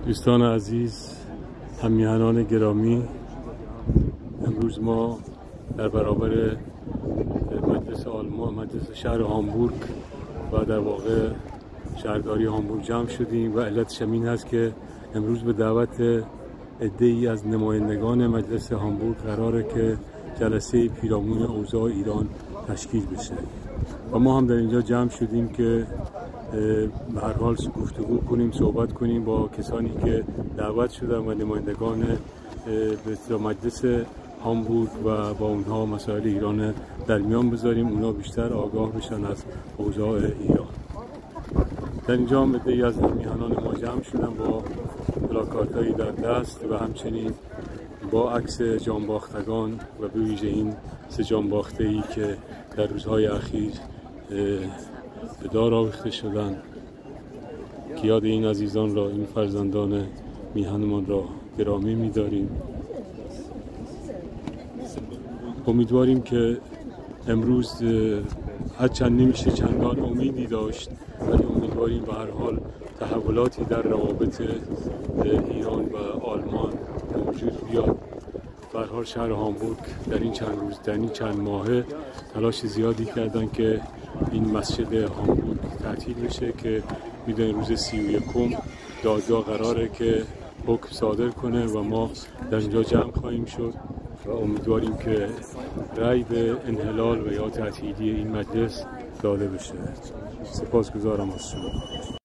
دوستان عزیز، همیهنان گرامی، امروز ما در برابر مجلس شهر هامبورگ و در واقع شهرداری هامبورگ جمع شدیم و علتش این هست که امروز به دعوت عده‌ای از نمایندگان مجلس هامبورگ قراره که جلسه پیرامون اوضاع ایران تشکیل بشه و ما هم در اینجا جمع شدیم که به هر حال گفتگو کنیم، صحبت کنیم با کسانی که دعوت شدن و نمایندگان به مجلس هامبورگ و با اونها مسائل ایران در میان بذاریم، اونها بیشتر آگاه بشن از اوضاع ایران. در اینجا هم عده‌ای از همیهنان ما جمع شدن با پلاکارت‌هایی در دست و همچنین با عکس جانباختگان و به ویژه این 3 جانباخته‌ای که در روزهای اخیر به دار آویخته شدند که یاد این عزیزان را، این فرزندان میهنمان را گرامی می‌داریم. امیدواریم که امروز هرچند نمیشه چندان امیدی داشت، ولی امیدواریم به هر حال تحولاتی در روابط ایران و آلمان وجود بیاد. به هر حال شهر هامبورگ در این چند روز، در این چند ماهه تلاش زیادی کردن که این مسجد هامبورگ تعطیل بشه که میدونید روز 31 دادگاه قراره که حکم صادر کنه و ما در اینجا جمع خواهیم شد و امیدواریم که رأی به انحلال و یا تعطیلی این مجلس داده بشه. سپاسگزارم از شما.